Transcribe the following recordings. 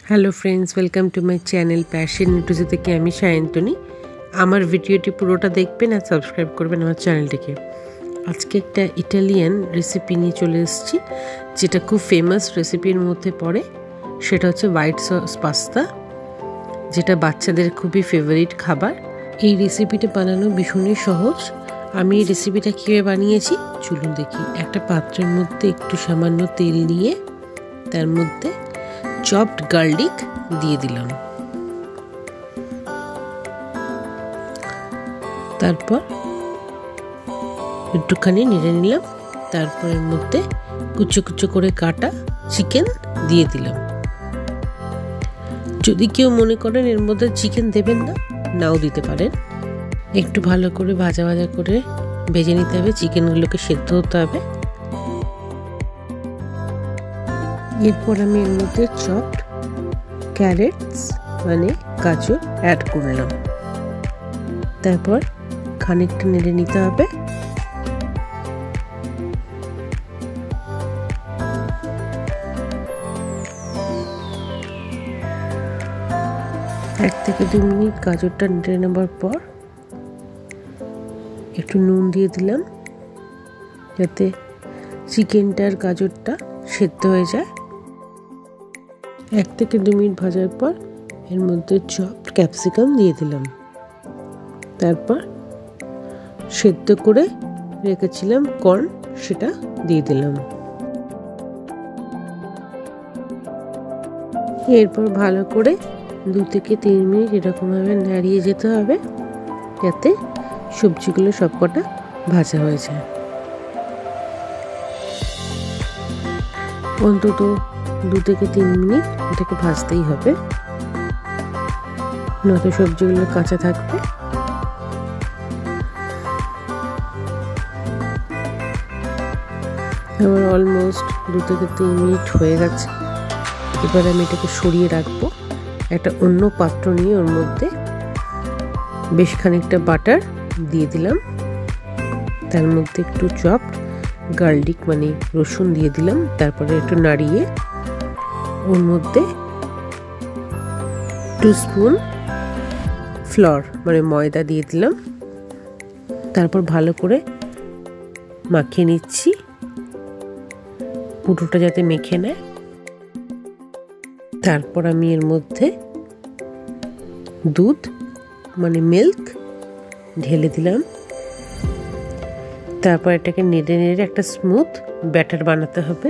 Hello friends, welcome to my channel passion টুজে থেকে আমি সায়ন্তনী। আমার ভিডিওটি পুরোটা দেখবেন আর সাবস্ক্রাইব করবেন আমার চ্যানেলটিকে। আজকে একটা ইটালিয়ান রেসিপি নিয়ে চলে এসেছি, যেটা খুব ফেমাস রেসিপির মধ্যে পড়ে। সেটা হচ্ছে হোয়াইট সস পাস্তা, যেটা বাচ্চাদের খুবই ফেভারিট খাবার। এই রেসিপিটা বানানো ভীষণই সহজ। আমি এই রেসিপিটা কীভাবে বানিয়েছি চলুন দেখি। একটা পাত্রের মধ্যে একটু সামান্য তেল নিয়ে তার মধ্যে চপড গার্লিক দিয়ে দিলাম, তারপর একটুখানি নেড়ে নিলাম। তারপর এর মধ্যে কুচো কুচো করে কাটা চিকেন দিয়ে দিলাম। যদি কেউ মনে করেন এর মধ্যে চিকেন দেবেন না, নাও দিতে পারেন। একটু ভালো করে ভাজা ভাজা করে ভেজে নিতে হবে, চিকেনগুলোকে সেদ্ধ হতে হবে। এরপর আমি এর মধ্যে চপড ক্যারেটস মানে গাজর অ্যাড করলাম। তারপর খানিকটা নেড়ে নিতে হবে। এক থেকে 2 মিনিট গাজরটা নেড়ে নেবার পর একটু নুন দিয়ে দিলাম, যাতে চিকেনটার গাজরটা সেদ্ধ হয়ে যায়। 1 থেকে 2 মিনিট ভাজার পর এর মধ্যে চপড ক্যাপসিকাম দিয়ে দিলাম। তারপর সেদ্ধ করে রেখেছিলাম কর্ন, সেটা দিয়ে দিলাম। এরপর ভালো করে 2 থেকে 3 মিনিট এরকমভাবে নাড়িয়ে যেতে হবে, যাতে সবজিগুলো সবকটা ভাজা হয়ে যায়। অন্তত 2 থেকে 3 মিনিট এটাকে ভাজতেই হবে, নয়তো সবজিগুলো কাঁচা থাকবে। আমার অলমোস্ট 2 থেকে 3 মিনিট হয়ে গেছে। এবার আমি এটাকে সরিয়ে রাখবো। একটা অন্য পাত্র নিয়ে ওর মধ্যে বেশ খানিকটা বাটার দিয়ে দিলাম। তার মধ্যে একটু চপড গার্লিক মানে রসুন দিয়ে দিলাম। তারপরে একটু নাড়িয়ে ওর মধ্যে 2 স্পুন ফ্লোর মানে ময়দা দিয়ে দিলাম। তারপর ভালো করে মাখিয়ে নিচ্ছি, পুরোটা যাতে মেখে নেয়। তারপর আমি এর মধ্যে দুধ মানে মিল্ক ঢেলে দিলাম। তারপর এটাকে নেড়ে নেড়ে একটা স্মুথ ব্যাটার বানাতে হবে।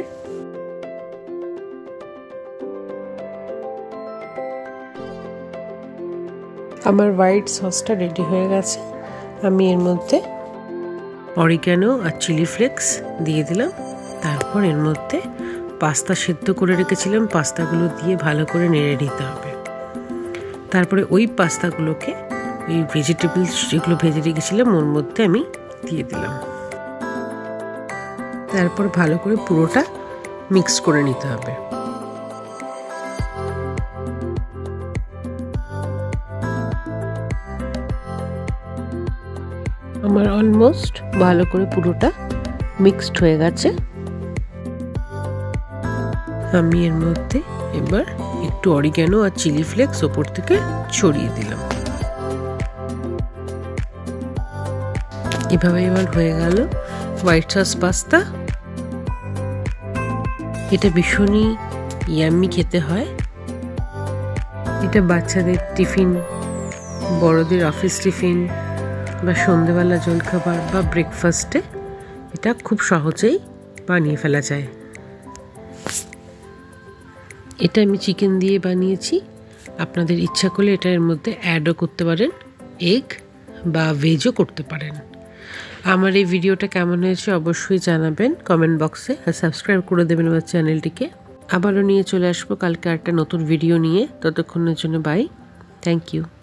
আমার হোয়াইট সসটা রেডি হয়ে গেছে। আমি এর মধ্যে অরিগ্যানো আর চিলি ফ্লেক্স দিয়ে দিলাম। তারপর এর মধ্যে পাস্তা সেদ্ধ করে রেখেছিলাম, পাস্তাগুলো দিয়ে ভালো করে নেড়ে নিতে হবে। তারপরে ওই পাস্তাগুলোকে এই ভেজিটেবলস যেগুলো ভেজে রেখেছিলাম ওর মধ্যে আমি দিয়ে দিলাম। তারপর ভালো করে পুরোটা মিক্স করে নিতে হবে। আমার অলমোস্ট ভালো করে পুরোটা মিক্সড হয়ে গেছে। আমি এর মধ্যে এবার একটু অরিগ্যানো আর চিলি ফ্লেক্স ওপর থেকে ছড়িয়ে দিলাম। এভাবে এবার হয়ে গেল হোয়াইট সস পাস্তা। এটা ভীষণই ইয়াম্মি খেতে হয়। এটা বাচ্চাদের টিফিন, বড়দের অফিস টিফিন বা সন্ধ্যেবেলা জলখাবার বা ব্রেকফাস্টে এটা খুব সহজেই বানিয়ে ফেলা যায়। এটা আমি চিকেন দিয়ে বানিয়েছি। আপনাদের ইচ্ছা করলে এটা এর মধ্যে অ্যাডও করতে পারেন, এগ বা ভেজও করতে পারেন। আমার এই ভিডিওটা কেমন হয়েছে অবশ্যই জানাবেন কমেন্ট বক্সে, আর সাবস্ক্রাইব করে দেবেন আমার চ্যানেলটিকে। আবারও নিয়ে চলে আসবো কালকে একটা নতুন ভিডিও নিয়ে। ততক্ষণের জন্য বাই, থ্যাংক ইউ।